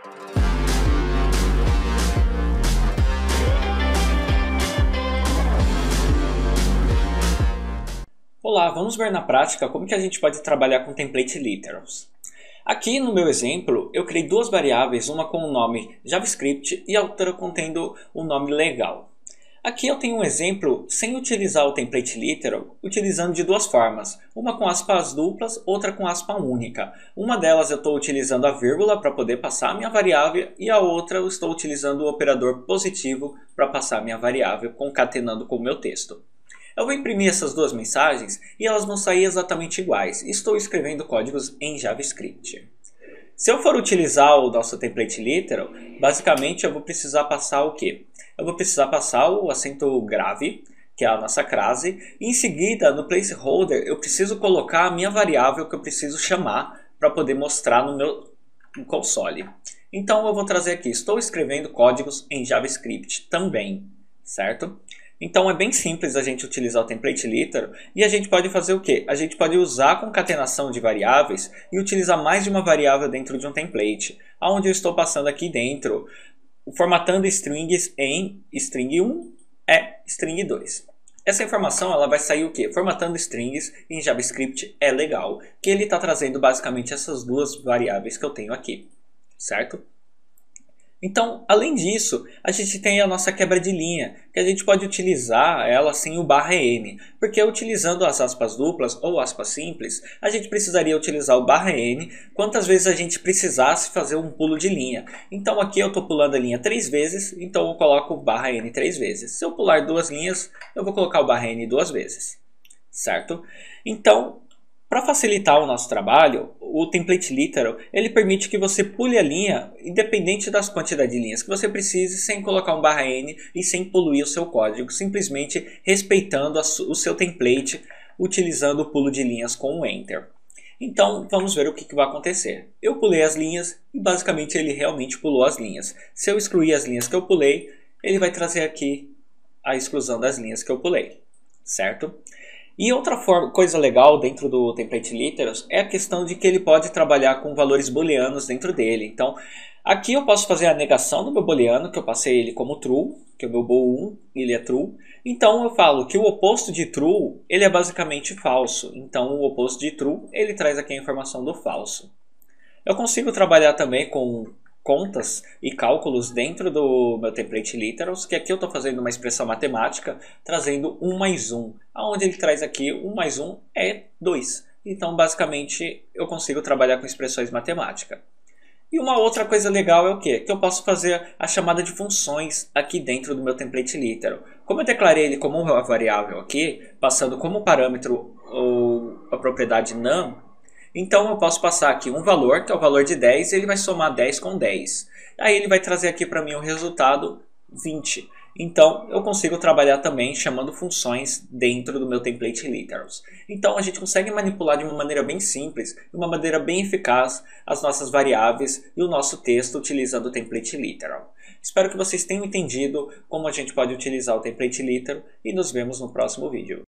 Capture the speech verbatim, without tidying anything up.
Olá, vamos ver na prática como que a gente pode trabalhar com template literals. Aqui no meu exemplo, eu criei duas variáveis, uma com o nome JavaScript e a outra contendo o nome legal. Aqui eu tenho um exemplo sem utilizar o template literal, utilizando de duas formas, uma com aspas duplas, outra com aspa única. Uma delas eu estou utilizando a vírgula para poder passar a minha variável e a outra eu estou utilizando o operador positivo para passar a minha variável, concatenando com o meu texto. Eu vou imprimir essas duas mensagens e elas vão sair exatamente iguais. Estou escrevendo códigos em JavaScript. Se eu for utilizar o nosso template literal, basicamente eu vou precisar passar o quê? Eu vou precisar passar o acento grave, que é a nossa crase, e em seguida, no placeholder, eu preciso colocar a minha variável que eu preciso chamar para poder mostrar no meu console. Então eu vou trazer aqui, estou escrevendo códigos em JavaScript também, certo? Então é bem simples a gente utilizar o template literal e a gente pode fazer o quê? A gente pode usar a concatenação de variáveis e utilizar mais de uma variável dentro de um template, onde eu estou passando aqui dentro, formatando strings em string um e string dois. Essa informação ela vai sair o quê? Formatando strings em JavaScript é legal, que ele está trazendo basicamente essas duas variáveis que eu tenho aqui, certo? Então, além disso, a gente tem a nossa quebra de linha, que a gente pode utilizar ela sem o barra N, porque utilizando as aspas duplas ou aspas simples, a gente precisaria utilizar o barra N quantas vezes a gente precisasse fazer um pulo de linha. Então aqui eu estou pulando a linha três vezes, então eu coloco o barra N três vezes. Se eu pular duas linhas, eu vou colocar o barra N duas vezes, certo? Então, para facilitar o nosso trabalho, o template literal ele permite que você pule a linha independente das quantidades de linhas que você precise, sem colocar um barra N e sem poluir o seu código, simplesmente respeitando o seu template, utilizando o pulo de linhas com o Enter. Então vamos ver o que, que vai acontecer. Eu pulei as linhas e basicamente ele realmente pulou as linhas. Se eu excluir as linhas que eu pulei, ele vai trazer aqui a exclusão das linhas que eu pulei, certo? E outra forma, coisa legal dentro do template literals é a questão de que ele pode trabalhar com valores booleanos dentro dele. Então, aqui eu posso fazer a negação do meu booleano, que eu passei ele como true, que é o meu bool um, ele é true. Então eu falo que o oposto de true, ele é basicamente falso. Então o oposto de true, ele traz aqui a informação do falso. Eu consigo trabalhar também com contas e cálculos dentro do meu template literals, que aqui eu estou fazendo uma expressão matemática, trazendo um mais um, onde ele traz aqui um mais um é dois. Então, basicamente, eu consigo trabalhar com expressões matemáticas. E uma outra coisa legal é o quê? Que eu posso fazer a chamada de funções aqui dentro do meu template literal. Como eu declarei ele como uma variável aqui, passando como parâmetro ou a propriedade num, então eu posso passar aqui um valor, que é o valor de dez, e ele vai somar dez com dez. Aí ele vai trazer aqui para mim o resultado vinte. Então eu consigo trabalhar também chamando funções dentro do meu template literals. Então a gente consegue manipular de uma maneira bem simples, de uma maneira bem eficaz, as nossas variáveis e o nosso texto utilizando o template literal. Espero que vocês tenham entendido como a gente pode utilizar o template literal e nos vemos no próximo vídeo.